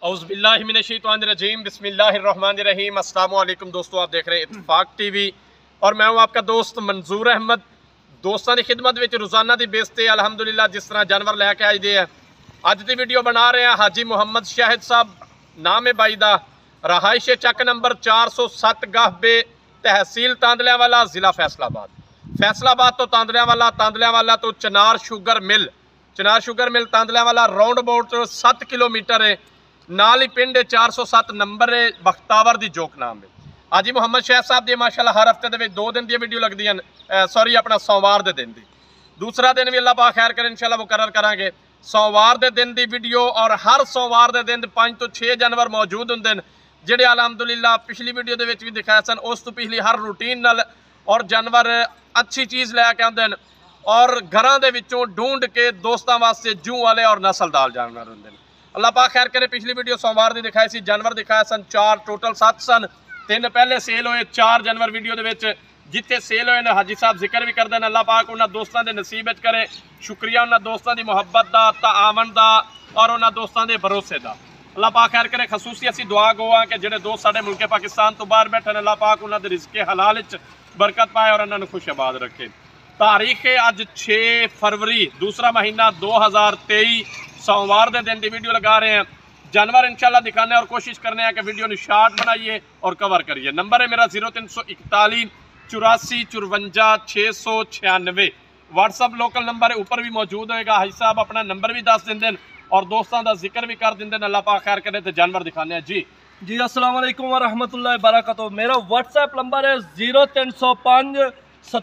औज़ुबिल्लाहिमिनश्शैतानिर्रजीम बिस्मिल्लाहिर्रहमानिर्रहीम। अस्सलाम वालेकुम दोस्तों, आप देख रहे हैं इत्तेफाक टीवी और मैं हूं आपका दोस्त मंजूर अहमद। दोस्तों की खिदमत में रोज़ाना की बेस से अलहमदुलिल्लाह जिस तरह जानवर लैके आए दे अज की वीडियो बना रहे हैं हाजी मुहम्मद शाहिद साहब नाम है बाई का, रहाइश चक नंबर 407 गाहबे, तहसील तांदलियावाला, ज़िला फैसलाबाद तो तांदलियावाला तो Chanar sugar mill Tandlianwala round about 7 kilometre है। नाल ही पिंड 407 नंबर है, बख्तावर दी जोक नाम है। हाजी मुहम्मद शाहिद साहब दी माशाल्लाह हर हफ्ते दे 2 दिन दी वीडियो लगदी हैं, सॉरी अपना सोमवार दे दिन दी। दूसरा दिन भी अल्लाह पाक खैर करे इंशाल्लाह मुकर्रर करांगे। सोमवार दे दिन दी वीडियो और हर सोमवार दे दिन 5 तो 6 जानवर मौजूद होंदे ने जिहड़े अलहमदुलिल्लाह पिछली वीडियो दे विच भी दिखाए सन, उस तो पिछली हर रूटीन नाल और जानवर अच्छी चीज़ लैके आंदे ने और घरां दे विचों ढूंढ के दोस्तां वास्ते जूं वाले और नस्लदार जानवर होंदे ने। अल्लाह पाक खैर करे, पिछली वीडियो सोमवार की दिखाई सी, जानवर दिखाए सन 4, टोटल 7 सन। 3 पहले सेल होए, 4 जानवर वीडियो दे विच जिथे सेल होए ने हाजी साहब जिक्र भी करते हैं। अल्लाह पाक उन्होंने दोस्तों के नसीब विच करे, शुक्रिया उन्होंने दोस्तों की मुहब्बत का, ताआवन का और उन्होंने दोस्तों के भरोसे का। अल्लाह पाक खैर करे, खसूसी असी दुआ गो हाँ कि जोड़े दोस्त साडे मुल्के पाकिस्तान तो बाहर बैठे, अल्लाह पाक उन्होंने रिज़्क़े हलाल च बरकत पाए और उन्होंने खुश आबाद रखे। तारीख है अज 6 फरवरी दूसरा महीना 2023, सोमवार के दिन की वीडियो लगा रहे हैं। जानवर इंशाल्लाह दिखाने और कोशिश करने हैं कि वीडियो ने शार्ट बनाइए और कवर करिए। नंबर है मेरा 0341 84 54 696। व्हाट्सअप लोकल नंबर है ऊपर भी मौजूद होएगा। हाजी साहब अपना नंबर भी दस देंगे और दोस्तों का जिक्र भी कर देंगे। अल्लाह पाक खैर करे तो जानवर दिखाने हैं जी। अस्सलाम वालेकुम व रहमतुल्लाहि व बरकातहू। मेरा व्हाट्सएप नंबर है 0305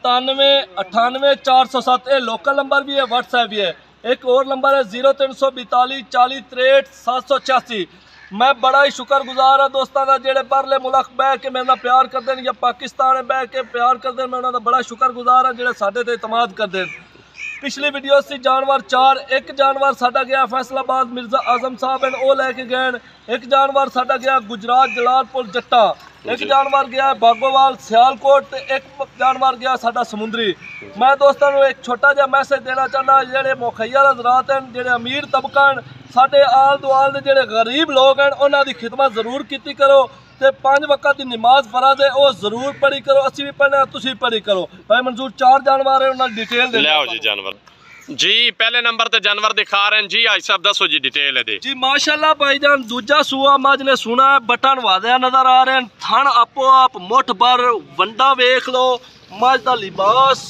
97 98 407। ये लोकल नंबर भी है, व्हाट्सएप भी है। एक और नंबर है 0342 40 63 786। मैं बड़ा ही शुक्रगुजार हाँ दोस्तों का जेड़े बाहरले मुल्क बह के मेरे नाल प्यार करते हैं या पाकिस्तान बह के प्यार करते हैं। मैं उन्होंने बड़ा शुक्रगुजार हाँ जेड़े साडे ते इतमाद करते हैं। पिछली वीडियो से जानवर 4, एक जानवर साडा गया फैसलाबाद मिर्जा आजम साहब हैं वो लैके गए। एक जानवर साडा गया गुजरात जलालपुर जट्टा, एक जानवर गया बागोवाल सियालकोट, एक जानवर गया साडा समुंदरी। मैं दोस्तों को एक छोटा जहा मैसेज देना चाहना, जेडे मुखैया हज़रात हैं, जेडे अमीर तबका हैं, साडे आल दुआल दे जेडे गरीब लोग हैं, उन्हां दी खिदमत जरूर कीती करो ते 5 वक्त की नमाज फर्ज है वो जरूर पढ़ी करो। असी भी पढ़ने, तुसी पढ़ी करो। भाई मंजूर 4 जानवर है, उन्हां डिटेल दे ले आओ जी। जानवर जी पहले नंबर ते जानवर दिखा रहे हैं जी। आज साहब दसो जी डिटेल है दे। जी माशाल्लाह भाईजान, दूजा सूआ मज ने सुना है, बटन वादे नजर आ रहे हैं, थन आपो आप मुठ भर वंडा वेख लो, मज दा लिबास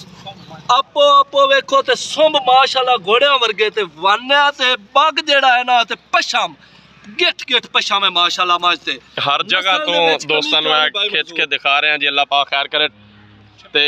आपो आपो वेखो ते सुंब माशाल्लाह घोड़िया वर्गे ते वान्या ते बग जेड़ा है ना ते पशम गिट पशम है माशाल्लाह। मज ते हर जगह तो दोस्तों खिंच के दिखा रहे हैं जी। अल्लाह पाक खैर करे। ते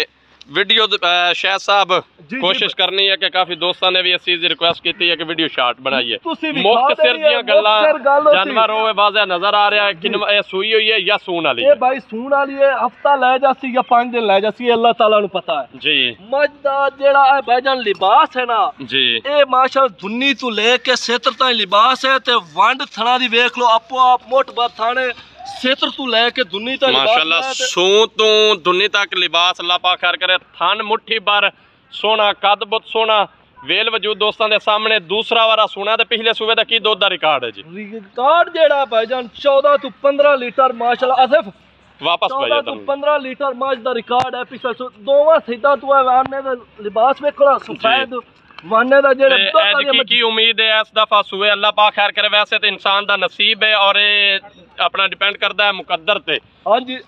वीडियो शायद साहब कोशिश करनी है कि काफी दोस्तों ने भी इस चीज की रिक्वेस्ट की है कि वीडियो शार्ट बनाइए। मुफ्त सिर दियां गल्लां जानवर होवे वाज़े नजर आ रहा है कि सूई हुई है या सून वाली है। भाई सून वाली है, हफ्ता लै जासी या 5 दिन लै जासी, अल्लाह ताला नु पता है जी। मज दा जेड़ा है भाईजान लिबास है ना जी, ए माशाल्लाह दुन्नी तो लेके सेतर ताईं लिबास है ते वंड थना दी वेख लो, आपो आप मोट बात थाने सेतर तू लेके दुन्नी तक माशाल्लाह सू तो दुन्नी तक लिबास। अल्लाह पाक खैर करे। थन मुट्ठी भर सोना, कद बहुत सोना, वेल वजूद दोस्तों के सामने। दूसरा वारा सोना ते पिछले सूबे का की दुध का रिकॉर्ड है जी? रिकॉर्ड जेड़ा भाईजान 14 तो 15 लीटर माशाल्लाह आसिफ वापस 14 तो 15 लीटर माश का रिकॉर्ड है। पिछले दोवां सीधा तो है वाने दा लिबास वेखो सफेद वाने दा जेड़े की उम्मीद है इस दफा सूए। अल्लाह पाक खैर करे। वैसे तो इंसान दा नसीब है और ये अपना डिपेंड करता है मुकद्दर पे। हाँ जी,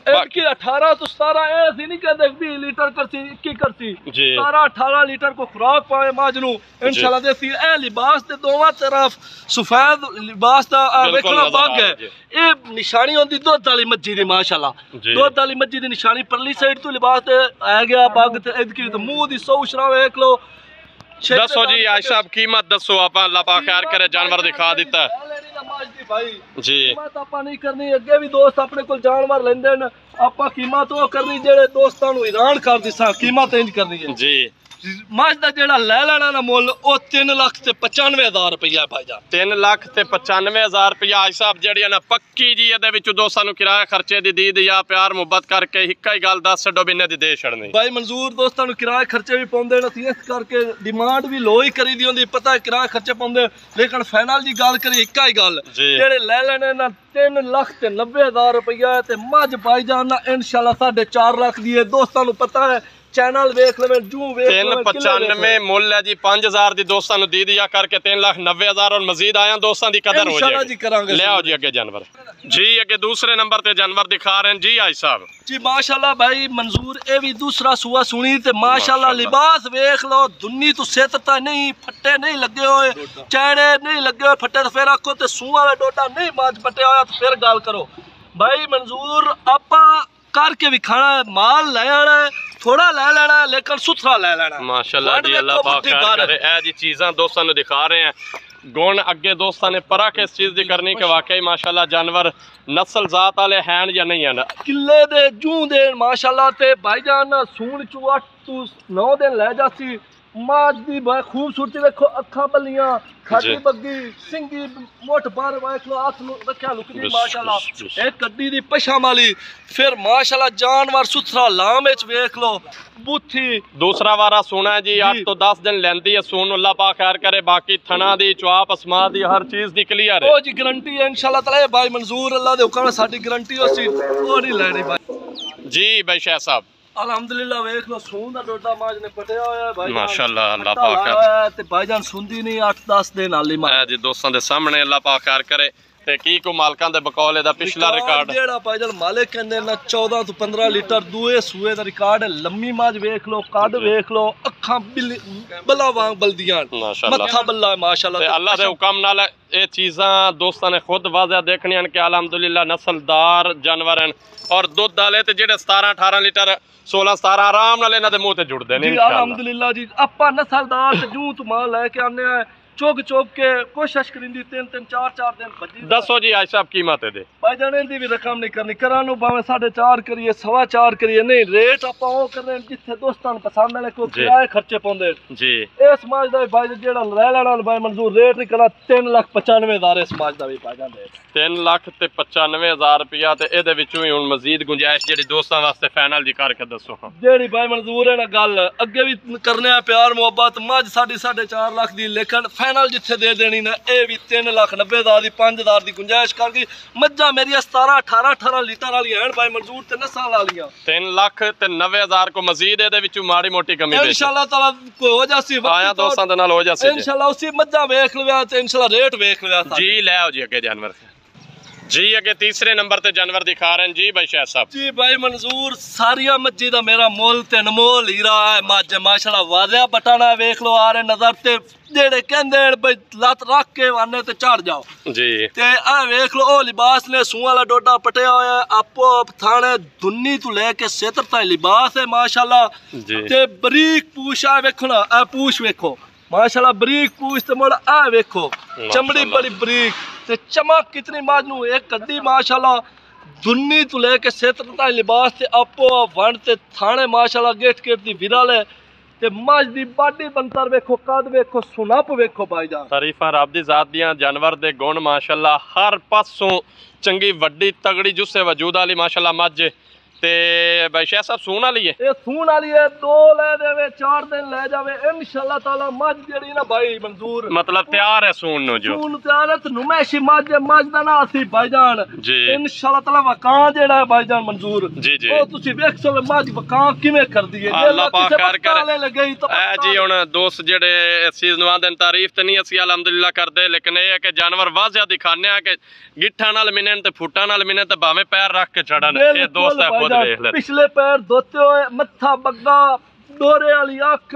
18 तो 17 ऐसी नहीं कहते 20 लीटर करती 21 करती 17-18 लीटर को खुराक पाए माजनू इंशाल्लाह देसी। ए लिबास दे दोवां तरफ सफेद लिबास दा वेखना बग है। ये निशानी होंदी दुध वाली मज्जी दी माशाल्लाह। दुध वाली मज्जी दी निशानी परली साइड तो लिबास ते आ गया बग ते इदकी तो मुंह दी सौ शरा वेख लो। दसो जी आज साहब कीमत दसो। आप अल्लाह पाक खैर करे, जानवर दिखा दिता है जी। कीमत आपा नहीं करनी, अगे भी दोस्त अपने को जानवर लेंदे न, आपा कीमत वो करनी जेड़े दोस्तां नू हैरान कर दिसा। कीमत इंज करनी है जी। मज का जेड़ा ले लेना ना मुल वो 3,95,000 रुपया भाईजान। 3,95,000 रुपया आई साहब जी ना पक्की जी ये दोस्तों किराया खर्चे दी दीद या प्यार मुहब्बत करके एक ही गल दस छो भी इन्हें दे छड़नी भाई मंजूर दोस्तों किराए खर्चे भी पाते इस करके डिमांड भी लो ही करी दी होंगी पता है किराए खर्चे पाते लेकिन फाइनल जी गल करी एक ही गल जेड़े ले लेने ना 3,90,000 रुपया मज भाईजान ना इंशाल्लाह 4.5 लाख दी है दोस्तों पता है चैनल वेख ले जू वेख 395 मुल है जी 5,000 दी दोस्तों दी दिया करके 3,90,000 और मजीद आया दोस्तों की कदर हो जाएगी ले आओ जी अगे जानवर जी अगे दूसरे नंबर पे जानवर दिखा रहे हैं जी आई साहब जी माशाल्लाह भाई मंजूर ये भी दूसरा सुआ सुनी ते माशाल्लाह लिबास वेख लो दुन्नी तो सेतता नहीं फट्टे नहीं लगे हुए चैने नहीं लगे हुए फट्टे तो फिर आखो ते सूआ वाला डोडा नहीं माज पट्टे होया तो फिर गल करो भाई मंजूर आपा करके भी खाना है माल ले आना है थोड़ा ले लेना है लेकिन सुथरा ले लेना है माशाल्लाह जी अल्लाह पाक खैर करे ए जी चीज़ां दोस्तों ने दिखा रहे हैं गुण अगे दोस्तों ने परा किस चीज़ की करनी कि वाकई माशाल्लाह जानवर नस्ल जात वाले हैं या नहीं है किले दे जू दे माशाल्लाह ते भाईजान सून चू 8 तू 9 दिन ले जासी माज दी भाई खूबसूरती देखो अखा बलियां खाटी बग्गी सिंगी मोट बार देख लो हाथ रखा लुकदी माशाल्लाह एक गड्डी दी पछा माली फिर माशाल्लाह जानवर सुथरा लाम विच देख लो बूथी दूसरा वारा सोना है जी 8 तो 10 दिन लेंदी है सोन अल्लाह पाक खैर करे बाकी थना दी चवाप अस्मा दी हर चीज दी क्लियर है ओ जी गारंटी है इंशाल्लाह ताला भाई मंजूर अल्लाह दे हुक्म साडी गारंटी होसी ओ नहीं लेनी भाई जी भाई शाह साहब अल्हम्दुलिल्लाह वेख लो सून दा डोडा माज ने पटिया होया है भाई माशाल्लाह अल्लाह पाक खैर ते भाईजान सुंदी नहीं 8-10 दिन हाली मां जी दोस्तों दे सामने अल्लाह पाक खैर करे ते की को मालकां दे बकौले दा पिछला रिकॉर्ड जेड़ा भाईजान मालिक कहंदे ना 14 तो 15 लीटर दूए सूए दा रिकॉर्ड है लम्मी माज वेख लो कद वेख लो अखां बला वांग बलदियां माशाल्लाह मत्था बल्ला माशाल्लाह ते अल्लाह दे हुक्म नाल ये चीज़ां दोस्तों ने खुद वाज़ह देखनी कि अल्हम्दुलिल्लाह नस्लदार जानवर हैं और दुध वाले ते जेड़े 17-18 लीटर 16-17 आराम नाल इन्हां दे मुंह ते जुड़दे ने इंशाअल्लाह अल्हम्दुलिल्लाह जी आपा नस्लदार ते जूं तू मां लेके आने चौक चौक के कोशिश करिंदी 3-3 4-4 दिन बजी दसो जी आई साहब कीमत दे भाईजान दी भी रकम नहीं करनी करानो भावे 4.5 करिए 4.25 करिए नहीं रेट आपा ओ कर रहे जिथे दोस्तां नु पसंद आले को किराए खर्चे पाउंदे जी इस समाज दा भाई जेड़ा ले लेना भाई मंजूर रेट नहीं करा 3,95,000 इस समाज दा भी भाईजान दे 3,95,000 रुपया ते एदे विचों ही हुन मजीद गुंजाइश जेड़ी दोस्तां वास्ते फाइनल दी करके दसो जेड़ी भाई मंजूर है ना गल अगे भी करने आ प्यार मोहब्बत मज 4.5 लाख दी लेकिन फाइनल जिथे दे देनी ना ये भी 3,90,000 दी 5,000 दी गुंजाइश करके मज्जा मेरी 17-18 लीटर वाली हैं भाई मंजूर ते नस्ल वाली 3,90,000 को मजीद एदे विचों माड़ी मोटी कमी इंशाल्लाह ताला को हो जासी आया दोस्तां दे नाल हो जासी इंशाल्लाह उसी मज्जा वेख लव्या ते इंशाल्लाह रेट वेख लव्या जी ले आओ जी अगे जानवर जी अगे तीसरे नंबर ते जानवर दिखा रहे हैं जी भाई शाह साहब जी भाई मंजूर सारिया मज्जी दा मेरा मोल ते अनमोल हीरा है मज माशाल्लाह वाजिया बटाना वेख लो आ रहे नजर ते जेड़े कहंदे भाई लत रख के आने ते चढ़ जाओ जी ते आ वेख लो ओ लिबास ने सूआ वाला डोडा पटिया होया आपो थाने दुन्नी तो लेके सेतर तक लिबास है माशाल्लाह ते बरीक पूछ आ वेखो ना आ पूछ वेखो माशाल्लाह बरीक पूछ ते मोड़ आ वेखो चमड़ी बड़ी बरीक ते चमक कितनी माजनू एक कद्दी माशाल्लाह दुन्नी तो लेके सेतर तक लिबास ते आपो वण ते थाने माशाल्लाह गेट गेट दी विरल है ते मज दी बाडी बनतर वेखो कद वेखो सुनप वेखो भाईजान तारीफां रब दी जात दियां जानवर दे गुण माशाल्लाह हर पासों चंगी वड्डी तगड़ी जुस्से वजूद वाली माशाल्लाह मज ते भाई शाह साहब सून वाली है ये सून वाली है 2 ले देवे 4 दिन ले जावे इंशाल्लाह ताला मज जेड़ी ना भाई मंजूर मतलब तैयार है सून नो जो सून तैयार है तो नुमैशी मज दा ना सी भाईजान जी इंशाल्लाह ताला वकां जेड़ा है भाईजान मंजूर जी जी ओ तुसी वेख सो मज वकां किवें कर दी है अल्लाह पाक कर करे लगई तो ए जी हुन दोस्त जेड़े इस चीज नु आंदे तारीफ ते नहीं असि अल्हम्दुलिल्लाह करदे लेकिन ये है कि जानवर वाजिया दिखाने आ कि गिट्ठा नाल मिनन ते फुटा नाल मिनन ते भावे पैर रख के चढ़न ये दोस्त है पिछले पैर धोते हुए मत्था बग्गा डोरे वाली अख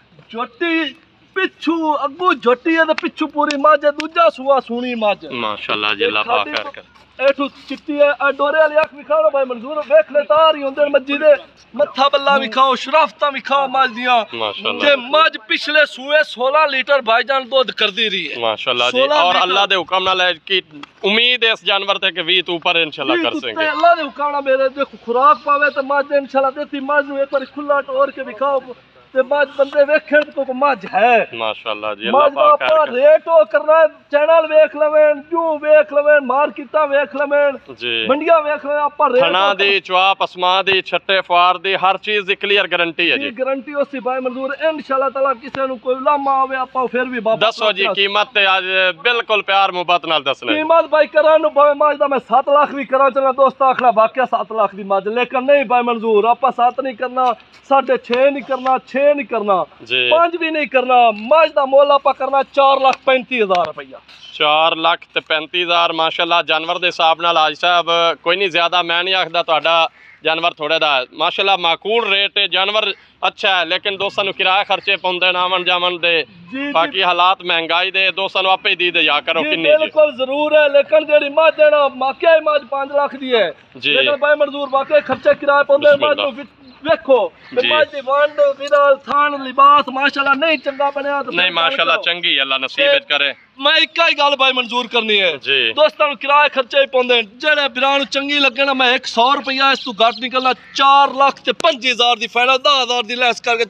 झोटी पिछू अगू झोटी है पिछू पूरी मज दूजा सुआ सुनी मज माशाल्लाह जी अल्लाह पाक कर एठू चिट्टी है डोरे वाली अख विखाओ भाई मंजूर वेख ले तार ही होंदे मज्जी दे मत्था बल्ला विखाओ शराफता विखाओ मज दियां माशाल्लाह ते मज पिछले सुए 16 लीटर भाईजान दूध करदी रही है माशाल्लाह जी और अल्लाह दे हुक्म नाल की उम्मीद है इस जानवर ते कि 20 ऊपर इंशाल्लाह कर सकेंगे अल्लाह दे हुक्म नाल मेरे देखो खुराक पावे तो मज इंशाल्लाह देती मज नु एक बार खुला टोर के विखाओ ते मज बंदे वेखण तो मज है माशाल्लाह जी। मज अल्लाह दा पाक रेट ओ करना चैनल वेख लवें जू वेख लवें मार्केटा वेख लवें जी, मंडियां वेख लवें आपा रेट थना दी चवा पसमा दी छट्टे फार दी हर चीज दी क्लियर गारंटी है जी। गारंटी उसी भाई मंजूर इंशाल्लाह ताला किसी नु कोई लामा आवे आपा फिर भी बाबा दसो जी कीमत ते आज बिल्कुल प्यार मुहब्बत नाल दसना। कीमत भाई करा नु भाई मज दा मैं 7 लाख भी करा चला दोस्त आखना वाकया 7 लाख दी मज, लेकिन नहीं भाई मंजूर आपा 7 नहीं करना, 6.5 नहीं करना, 6 नहीं करना, 5 भी नहीं करना। मज दा मोल आपा करना 4,35,000 रुपया। 4,35,000 माशाल्लाह। जानवर दे हिसाब नाल आज साहब कोई नहीं ज्यादा मैं नहीं आखदा तुहाडा जानवर थोड़े दा माशाल्लाह माकूल रेट है, जानवर अच्छा है, लेकिन दोस्तां नु किराया खर्चे पाउंदे न आवन जावन दे, बाकी हालात महंगाई दे दोस्तां नु आपे ही दी दे या करो किन्नी जी। बिल्कुल जरूर है, लेकिन जेड़ी मज है ना माकिया मज 5 लाख दी है जी, लेकिन भाई मंजूर वाकई खर्चे किराए पाउंदे मज नु देखो मज दी वंड विरल थान लिबास माशाल्लाह नहीं चंगा बनया तो नहीं माशाल्लाह चंगी अल्लाह नसीब करे। मैं एक ही गल भाई मंजूर करनी है जी, दोस्तों किराए खर्चे ही पाउंदे जेड़े बिरां नु चंगी लगे ना मैं 100 रुपया इस तू घट निकलना 4,25,000 दी फाइनल 10,000 दी लेस करके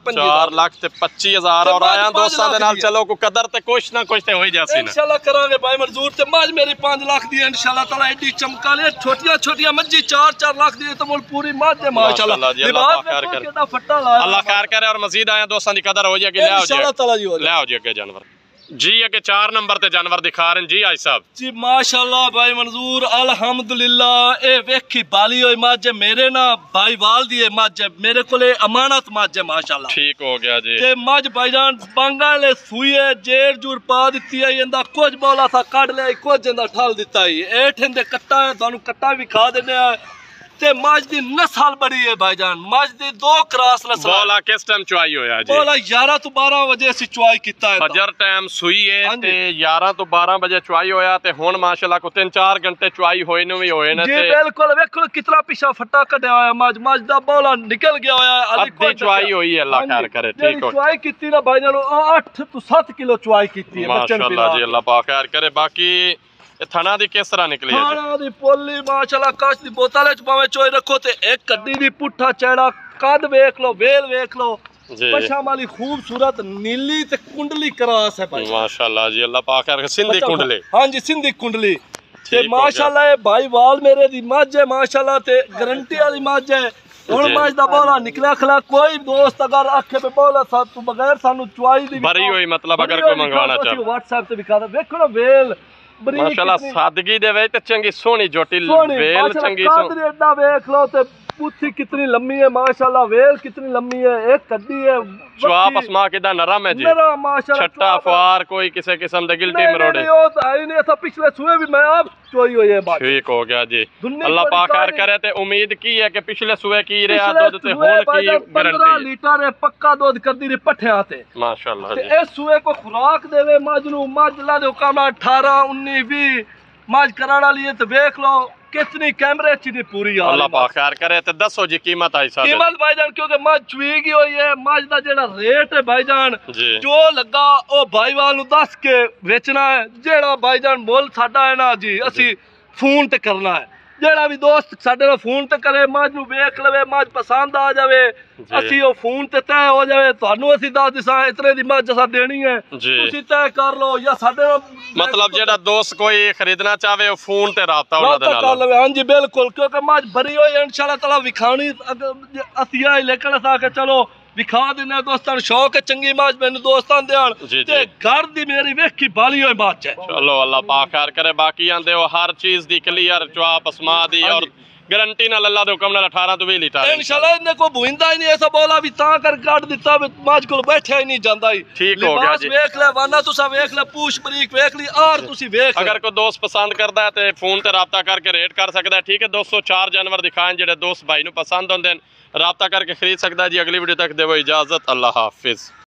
4,25,000 और आया दोस्तां दे नाल चलो को कदर ते कुछ ना कुछ ते हो ही जासी ना इंशाल्लाह करांगे भाई मंजूर ते मज मेरी 5 लाख दी इंशाल्लाह ताला एडी चमकाले छोटियां मज्जी 4 लाख दी तो मोल पूरी मज है माशाल्लाह। अल्लाह खैर करे और मजीद आया दोस्तां दी कदर हो जाएगी। ले आओ जी, ले आओ जी अगे जानवर जी। अगे 4 नंबर ते जानवर दिखा रहे जी आज साहब जी माशाल्लाह भाई मंजूर अल्हम्दुलिल्लाह। ए वेखी बाली होई मज मेरे ना भाईवाल दी मज मेरे कोले अमानत मज है माशाल्लाह। ठीक हो गया जी। ते मज भाईजान बांगा ले सुईए जेर जूर पा दित्ती है इंदा कुछ बोला था कढ ले कुछ इंदा ठल दित्ता है एठ इंदे कट्टा है थानू कट्टा भी खा देने ते मज दी नस्ल बड़ी है भाईजान, मज दी 2 क्रॉस नस्ल। बोला किस टाइम चुआई होया जी? बोला 11 तो 12 बजे ਅਸੀਂ ਚੁਆਈ ਕੀਤਾ ਹੈ फजर टाइम सुई है ते 11 तो 12 बजे चुआई होया ते हुन माशाल्लाह को 3-4 घंटे चुआई होए नु भी होए ने जी ते बिल्कुल वेखो कितना पिछा फट्टा कढया होया मज दा बोला निकल गया होया अद्धी चुआई होई है अल्लाह खैर करे। ठीक हो चुआई कीती ना भाईजान 8 तो 7 किलो चुआई कीती है माशाल्लाह जी। अल्लाह पाक खैर करे। बाकी थाना दी किस तरह निकली है? थाना दी पोली माशाल्लाह काश दी बोतल च पावे चोई रखो ते एक कड्डी दी पुट्ठा चैड़ा कद वेख लो वेल वेख लो पशाम वाली खूबसूरत नीली ते कुंडली क्रास है भाई माशाल्लाह जी। अल्लाह पाक खैर सिंधी कुंडली। हां जी सिंधी कुंडली ते माशाल्लाह ए भाईवाल मेरे दी मज है माशाल्लाह ते गारंटी वाली मज है। हुन मज दा बोला निकला खला कोई दोस्त अगर आखे पे बोला सा तू बगैर सानू चुआई दी भरी हुई मतलब अगर कोई मंगवाना चाहे WhatsApp ते दिखा दे वेखो ना वेल माशाल्लाह सादगी दे वे ते चंगी सोहनी जोटी वेल चंगी कादरी एडा वेख लो ते पुथी कितनी लंबी है माशाल्लाह वेल कितनी लंबी है एक कड्डी है चुआप असमा किदा नरम है जी नरम माशाल्लाह छट्टा फार कोई किसी किस्म दे गिल्टी मरोड़े ओ तो आई नहीं था पिछले सुए भी मैं आप चोई हुई है बात। ठीक हो गया जी। अल्लाह पाक खैर करे ते उम्मीद की है कि पिछले सुए की रहा दूध ते हुन की गारंटी 15 लीटर है पक्का दूध कर दी रे पठिया ते माशाल्लाह जी। ए सुए को खुराक देवे मजनू मजला दे काम 18 19 20 मज कराना लिए तो देख लो कितनी कैमरे ची पूरी यार। अल्लाह पाक खैर करे ते दसो जी कीमत आई साहब कीमत भाईजान क्योंकि मज चुईगी हुई है मज दा जेड़ा रेट है भाईजान जो लगा ओ भाईवाल नु दस के बेचना है जेड़ा भाईजान मोल साडा है ना जी असी फोन ते करना है जेड़ा भी दोस्त साडे नाल फोन ते करे मज नु वेख लवे मज पसंद आ जावे असी ओ फोन ते तय हो जावे थानू असी दस दिसा इतने दी मज असा देनी है तुसी तय कर लो या साडे मतलब जेड़ा दोस्त कोई खरीदना चाहे वो फोन ते राब्ता उना दे नाल कर लवे। हां जी बिल्कुल क्योंकि मज भरी होई इंशाल्लाह ताला विखानी असी आई लेकिन असा के चलो विखा देने दोस्तां शौक है चंगी मज मैनू दोस्तां देन ते घर दी मेरी वेखी बाली होई मज है। चलो अल्लाह पाक खैर करे। बाकी आंदे हो हर चीज दी क्लियर चुआप असमा दी और गारंटी नाल अल्लाह दे हुक्म नाल 18 तो 20 लीटर इंशाल्लाह इने को भुइंदा ही नहीं ऐसा बोला भी ता कर काट दिता मज को बैठा ही नहीं जांदा ही। ठीक हो गया जी। वेख ले वाना तुसा वेख ले पूछ बरीक वेख ली और तुसी वेख अगर कोई दोस्त पसंद करदा है ते फोन ते राब्ता करके रेट कर सकदा है। ठीक है दोस्तों 4 जानवर दिखाएं जेडे दोस्त भाई नु पसंद होंदे राब्ता करके खरीद सकदा है जी। अगली वीडियो तक देवो इजाजत। अल्लाह हाफिज।